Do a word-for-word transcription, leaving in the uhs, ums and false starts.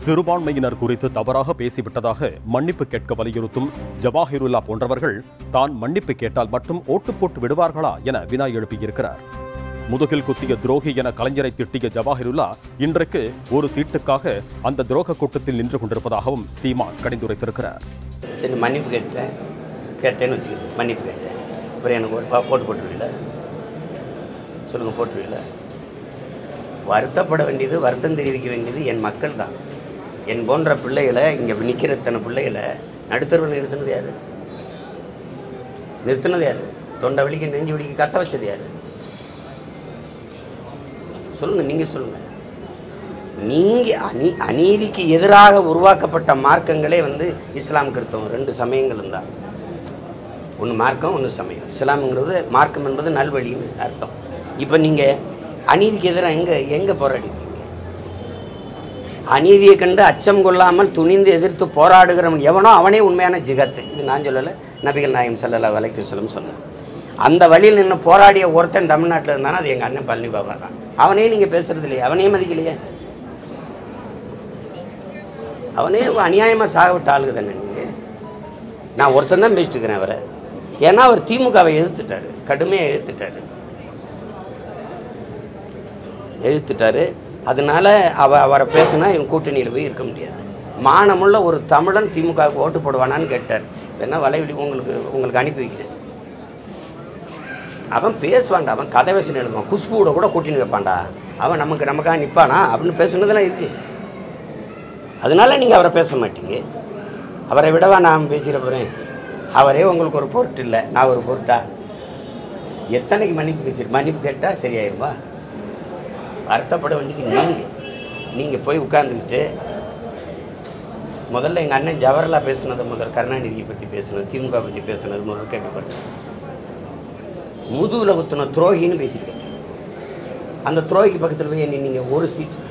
சிறுபான்மையினர் குறித்து தவறாக பேசிவிட்டதாக மன்னிப்பு கேட்க வலியுறுத்தும் ஜவாஹிருல்லா போன்றவர்கள் தான் மன்னிப்பு கேட்டால் மட்டும் ஓட்டு போட்டு விடுவார்களா என வினா எழுப்பியிருக்கிறார். முதுகில் குத்திய துரோகி என கலைஞரை திட்டிய ஜவாஹிருல்லா இன்றைக்கு ஒரு சீட்டுக்காக அந்த துரோக கூட்டத்தில் நின்று கொண்டிருப்பதாகவும் சீமான் கடிந்துரைத்திருக்கிறார். சரி, மன்னிப்பு கேட்டேன் கேட்டேன்னு வச்சுக்கிறேன், மன்னிப்பு கேட்டேன், அப்புறம் எனக்கு ஒரு போட்டு போட்டுருவில்ல சொல்லுங்க, போட்டுருவில்ல. வருத்தப்பட வேண்டியது, வருத்தம் தெரிவிக்க வேண்டியது என் மக்கள் தான். என் போன்ற பிள்ளைகளை, இங்கே நிற்கிற தன பிள்ளைகளை நடுத்தருவில் நிறுத்தினது யார்? நிறுத்தினது யார்? தொண்டை வலிக்கு நெஞ்சு வலிக்கு கத்த வச்சது யார்? சொல்லுங்கள், நீங்கள் சொல்லுங்கள். நீங்கள் அநீ அநீதிக்கு எதிராக உருவாக்கப்பட்ட மார்க்கங்களே வந்து இஸ்லாம் கிறிஸ்தவம் ரெண்டு சமயங்களும் தான். ஒன்று மார்க்கம், ஒன்று சமயம். இஸ்லாம்ங்கிறது மார்க்கம் என்பது நல்வழின்னு அர்த்தம். இப்போ நீங்கள் அநீதிக்கு எதிராக எங்கே எங்கே போராடிருக்கீங்க? அநீதியை கண்டு அச்சம் கொள்ளாமல் துணிந்து எதிர்த்து போராடுகிறவன் எவனோ அவனே உண்மையான ஜிகத்து. இது நான் சொல்லலை, நபிகள் நாயகம் ஸல்லல்லாஹு அலைஹி வஸல்லம் சொன்னேன். அந்த வழியில் நின்று போராடிய ஒருத்தன் தமிழ்நாட்டில் இருந்தானா அது எங்கள் அண்ணன் பழனி பாபா தான். அவனே நீங்கள் பேசுறது இல்லையே, அவனே மதிக்கலையே, அவனே அநியாயமாக சாக விட்ட ஆளுக்கு தானே நீங்கள். நான் ஒருத்தன் தான் பேசிட்டு இருக்கிறேன் அவரை. ஏன்னா அவர் திமுகவை எதிர்த்துட்டார், கடுமையாக எதிர்த்துட்டார் எதிர்த்துட்டாரு அதனால அவ அவரை பேசினா இவன் கூட்டணியில் போய் இருக்க முடியாது. மானமுள்ள ஒரு தமிழன் திமுகவுக்கு ஓட்டு போடுவானான்னு கேட்டார். வேணா வலைவலி உங்களுக்கு உங்களுக்கு அனுப்பி வைக்கிறேன். அவன் பேசுவான்டா, அவன் கதை பேசின எழுதுவான், குஷ்புவோட கூட கூட்டணி வைப்பான்டா, அவன் நமக்கு நமக்காக நிற்பானா அப்படின்னு பேசுனதெல்லாம் இருக்கு. அதனால நீங்கள் அவரை பேச மாட்டீங்க. அவரை விடவா நான் பேசிட போகிறேன்? அவரே உங்களுக்கு ஒரு பொருட்டு இல்லை, நான் ஒரு பொருட்டா? எத்தனைக்கு மன்னிப்பு வச்சிரு மன்னிப்பு கேட்டால் சரியாயிருமா? வருத்தப்பட வேண்டியது நீங்கள். நீங்கள் போய் உட்கார்ந்துக்கிட்டு முதல்ல எங்கள் அண்ணன் ஜவஹர்லா பேசுனதை, முதல் கருணாநிதியை பற்றி பேசுனது, திமுக பற்றி பேசுனது முதல்ல கேட்டுப்பாரு. முதுகில் குத்துன துரோகின்னு பேசியிருக்கேன். அந்த துரோகிக்கு பக்கத்தில் போய் நீங்கள் ஒரு சீட்டு